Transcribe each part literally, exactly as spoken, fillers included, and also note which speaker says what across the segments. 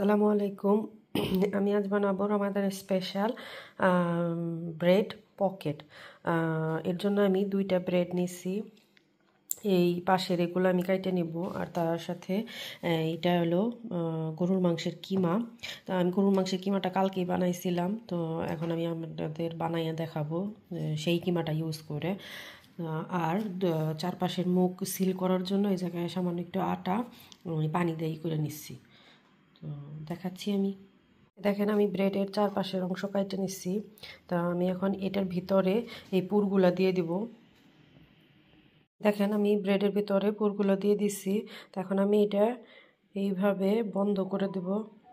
Speaker 1: আসসালামু আলাইকুম। আমি আজ বানাবো রমাদানের স্পেশাল ব্রেড পকেট। এর জন্য আমি দুইটা ব্রেড নিছি। এই পাশের এগুলো আমি কাইটে নিব, আর তার সাথে এটা হলো গরুর মাংসের কিমা। তা আমি গরুর মাংসের কিমাটা কালকেই বানাইছিলাম, তো এখন আমি আপনাদের বানাইয়া দেখাবো সেই কিমাটা ইউজ করে। আর চারপাশের মুখ সিল করার জন্য এই জায়গায় সামান্য একটু আটা আমি পানি দিয়ে করে নিচ্ছি। তো দেখাচ্ছি আমি। দেখেন আমি ব্রেডের চারপাশের অংশ কাটে নিচ্ছি। তা আমি এখন এটার ভিতরে এই পুরগুলা দিয়ে দিব। দেখেন আমি ব্রেডের ভিতরে পুরগুলো দিয়ে দিচ্ছি। তো এখন আমি এটা এইভাবে বন্ধ করে দেব।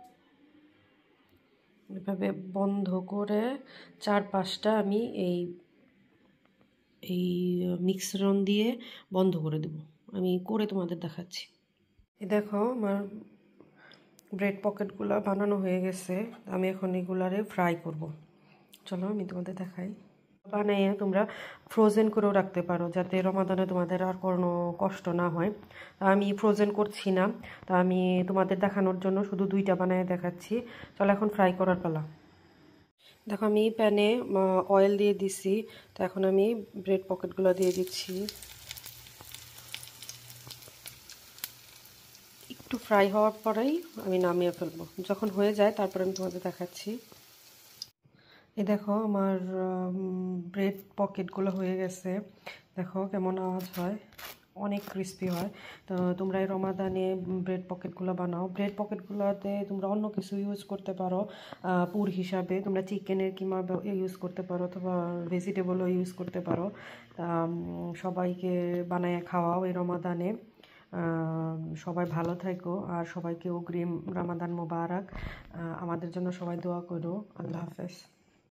Speaker 1: এইভাবে বন্ধ করে চারপাশটা আমি এই এই মিশ্রণ দিয়ে বন্ধ করে দেব। আমি করে তোমাদের দেখাচ্ছি। এই দেখো আমার ব্রেড পকেটগুলো বানানো হয়ে গেছে। আমি এখন এগুলারে ফ্রাই করব। চলো আমি তোমাদের দেখাই। বানিয়ে তোমরা ফ্রোজেন করেও রাখতে পারো, যাতে রমাদানে তোমাদের আর কোনো কষ্ট না হয়। আমি ফ্রোজেন করছি না, তা আমি তোমাদের দেখানোর জন্য শুধু দুইটা বানিয়ে দেখাচ্ছি। চলো এখন ফ্রাই করার পালা। দেখো আমি প্যানে অয়েল দিয়ে দিছি। তো এখন আমি ব্রেড পকেটগুলো দিয়ে দিচ্ছি। একটু ফ্রাই হওয়ার পরেই আমি নামিয়ে ফেলবো। যখন হয়ে যায় তারপরে আমি তোমাদের দেখাচ্ছি। এই দেখো আমার ব্রেড পকেটগুলো হয়ে গেছে। দেখো কেমন আওয়াজ হয়, অনেক ক্রিস্পি হয়। তো তোমরা এই রমাদানে ব্রেড পকেটগুলো বানাও। ব্রেড পকেটগুলোতে তোমরা অন্য কিছু ইউজ করতে পারো পুর হিসাবে। তোমরা চিকেনের কিমা ইউজ করতে পারো, অথবা ভেজিটেবলও ইউজ করতে পারো। সবাইকে বানায় খাওয়াও এই রমাদানে। সবাই ভালো থাকো, আর সবাইকে অগ্রিম রমাদান মোবারক। আমাদের জন্য সবাই দোয়া করো। আল্লাহ হাফেজ।